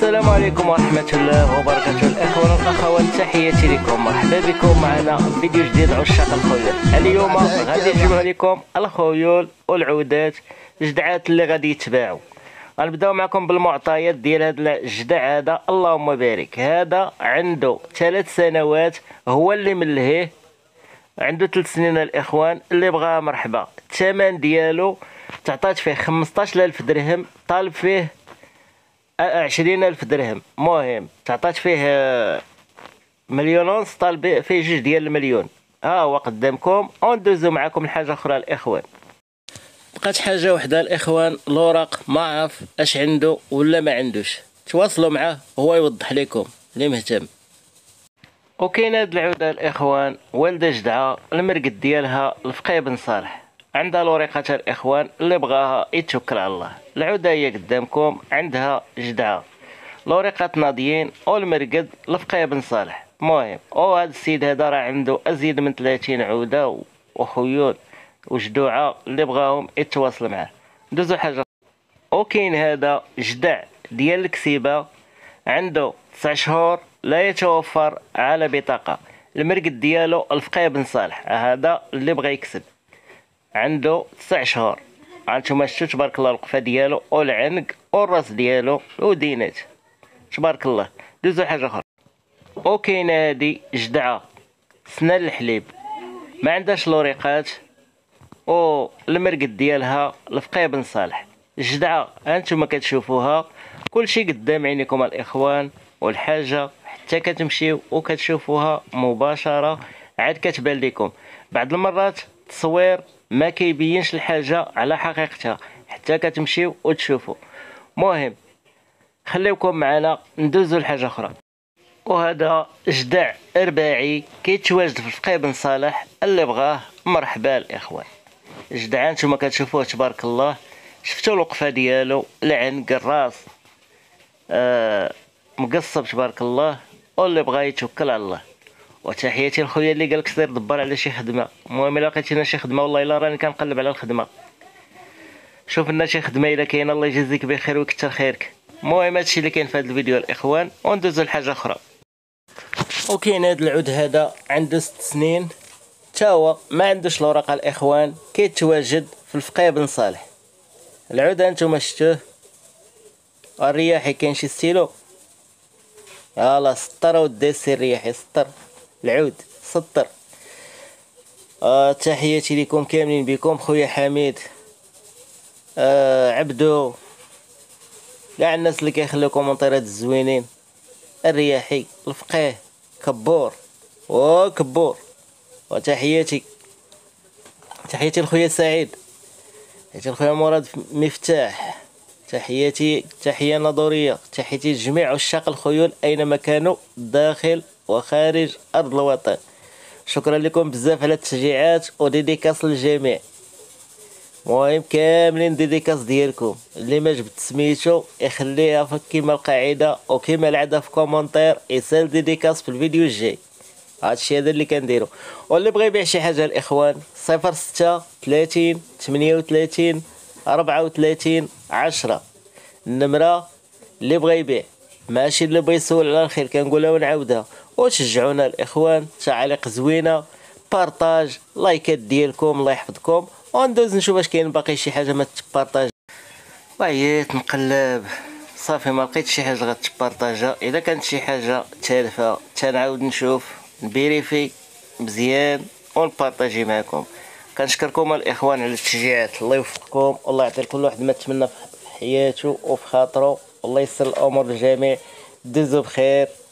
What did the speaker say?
السلام عليكم ورحمة الله وبركاته. الأخوان والأخوات تحياتي لكم، مرحبا بكم معنا فيديو جديد عشاق الخيول. اليوم غادي نجيبها لكم الخيول والعودات جدعات اللي غادي يتباعوا. غنبداو معكم بالمعطيات ديال هذا الجدع هذا. اللهم بارك، هذا عنده 3 سنوات، هو اللي ملهيه، عنده 3 سنين الإخوان. اللي بغاه مرحبا. الثمن ديالو تعطات فيه 15000 درهم، طالب فيه 20000 درهم. مهم تعطات فيه 1,500,000، طالب فيه 2 ها هو قدامكم. وندوزو معكم لحاجه اخرى الاخوان. بقات حاجه وحده الاخوان، الوراق ما عارف اش عنده ولا ما عندوش، تواصلوا معاه هو يوضح لكم اللي مهتم. وكاين هاد العوده الاخوان، والده جدعه، المرقد ديالها الفقيه بن صالح، عندها الوريقات الاخوان. اللي بغاها يتوكل على الله. العوده هي قدامكم، عندها جدعه، الوريقات ناضيين، والمرقد الفقيه بن صالح. مهم وهذا السيد هذا راه عنده ازيد من 30 عوده وخيول وجدوعه. اللي بغاهم يتواصل معاه. ندوزو حاجه. وكاين هذا جدع ديال الكسيبه، عنده 9 شهور، لا يتوفر على بطاقه. المرقد ديالو الفقيه بن صالح، هذا اللي بغى يكسب، عنده 9 شهور. هانتوما شفتوا تبارك الله الوقفه ديالو والعنق والراس ديالو ودينات تبارك الله. دوزو حاجه اخرى. وكاينه هادي جدعه سنه الحليب، ما عندهاش الوريقات، والمرقد ديالها الفقيه بن صالح. الجدعه هانتوما كتشوفوها، كلشي قدام عينيكم الاخوان، والحاجه حتى كتمشيو وكتشوفوها مباشره عاد كتبان لكم. بعض المرات التصوير ما كيبينش الحاجه على حقيقتها حتى كتمشيو وتشوفوا. مهم خليكم معنا، ندوزو لحاجه اخرى. وهذا جدع رباعي كيتواجد في الفقيه بن صالح. اللي بغاه مرحبا الاخوان. جدع نتوما كتشوفوه تبارك الله، شفتوا الوقفه ديالو، العنق الراس مقصب تبارك الله. واللي بغا يتوكل على الله. وتحياتي لخويا اللي قالك سير دبر على شي خدمه. المهم الا لقيتينا شي خدمه، والله الا راني كنقلب على الخدمه. شوف لنا شي خدمه الا كاينه، الله يجازيك بخير ويكثر خيرك. المهم هادشي اللي كاين في هذا الفيديو الاخوان. وندوزو لحاجه اخرى. وكاين هذا العود هذا عنده 6 سنين، تا هو ما عندوش الورقه الاخوان، كيتواجد في الفقيه بن صالح. العود هانتوما شفتوه، الرياحي كاين شي ستيلو، يلا سطر ودي السي الرياحي، سطر العود سطر. تحياتي لكم كاملين بكم، خويا حميد، عبدو، كاع الناس اللي كيخليو كومونتيرات الزوينين. الرياحي الفقيه كبور وكبور. وتحياتي لخويا سعيد، تحياتي لخويا مراد مفتاح، تحياتي تحيه نظريه، تحياتي لجميع عشاق الخيول اينما كانوا داخل وخارج ارض الوطن. شكرا لكم بزاف على التشجيعات، وديديكاس للجميع. المهم كاملين ديديكاس ديالكم. اللي ما جبت سميتو يخليها كيما القاعده وكيما العاده في كومونتير، يسال ديديكاس في الفيديو الجاي. هادشي هذا اللي كنديرو. واللي بغى يبيع شي حاجه الاخوان 06 30 38 34 10 النمره. اللي بغى يبيع، ماشي اللي بغى يسول على الخير، كنقولها ونعاودها. وتشجعونا الاخوان، تعاليق زوينه، بارطاج، لايكات ديالكم، الله يحفظكم. وندوز نشوف واش كاين باقي شي حاجه ما تبارطاج. وعييت نقلب صافي ما لقيت شي حاجه غتبارطاجا. اذا كانت شي حاجه تالفه تنعاود نشوف نبيريفي مزيان ونبارطاجي معكم. كنشكركم الاخوان على التشجيعات، الله يوفقكم، والله يعطي كل واحد ما تمنى في حياته وفي خاطره، والله يسر الامور للجميع. دوزو بخير.